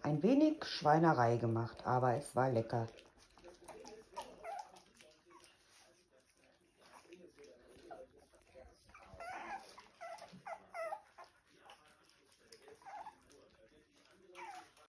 ein wenig Schweinerei gemacht, aber es war lecker.